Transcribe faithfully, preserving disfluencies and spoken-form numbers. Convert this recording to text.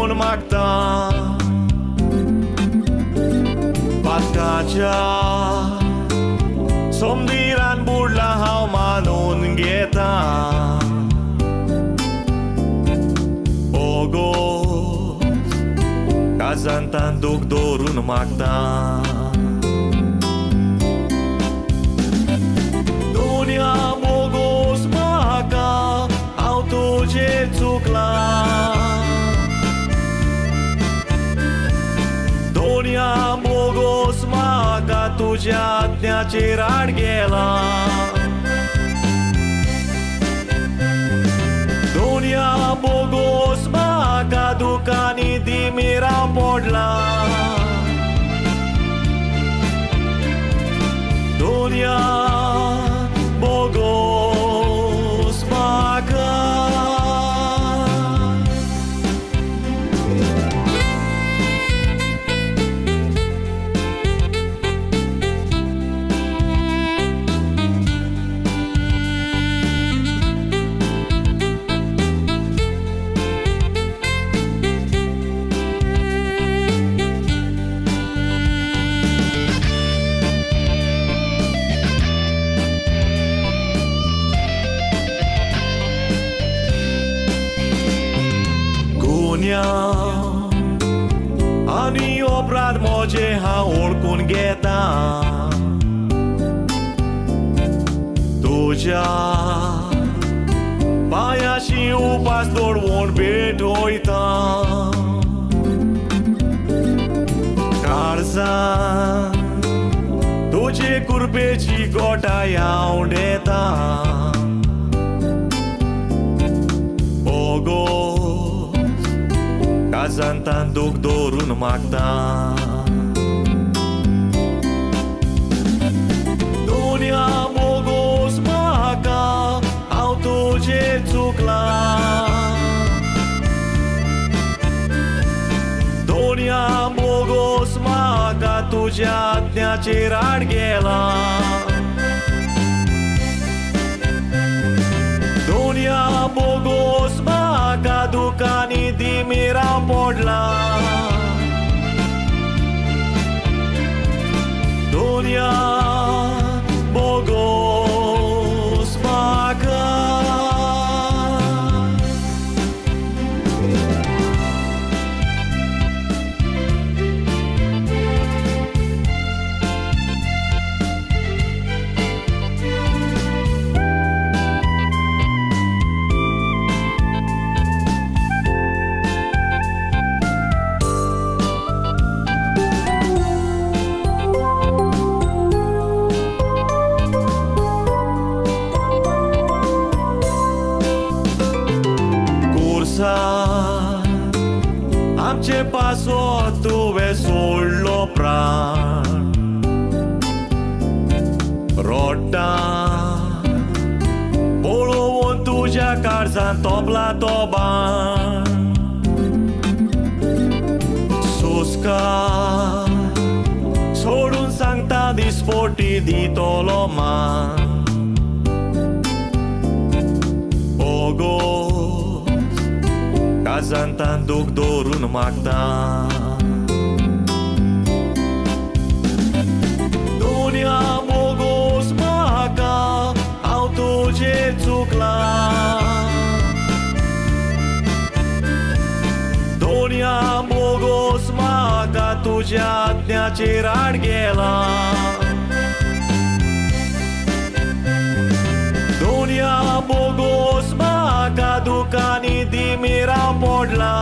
mon magta Patkacha Somdiran burla hau manun geta Ogos Kazantan doktorun magta Dunia mogos maka auto je cukla Dunia mogos maka तुझ्या आज्ञाचे राड गेला दुनिया बोगोस माका दुकानी दिमेरा पडला दुनिया बोगोस माका आणि अपराध म्हजे हांव ओळखून घेता तुझ्या पांयाशी उपास दवरून भेट वयता काळजान तुजे कुर्बेची गोठाय हांव डेता ओगो Kazantan doktorun magta Dunia mogos maka auto je cukla Dunia mogos maka तुझ्या आज्ञाचे राड गेला Dunia mogos maka दुकानी दिमेरा पडला दुनिया बोगोस माका आमचे पासो तुवें सोडलो प्राण रोडटा पळोवन तुज्या काळजान तोपला तो बाण सोस्कार सोडून सांगता दिसपोटी दितलो मान ओगो Kazantan doktorun magta Dunia mogos maka auto je cukla Dunia mogos maka तुझ्या आज्ञाचे राड गेला Dunia mogos maka दुकानी दिमेरा पडला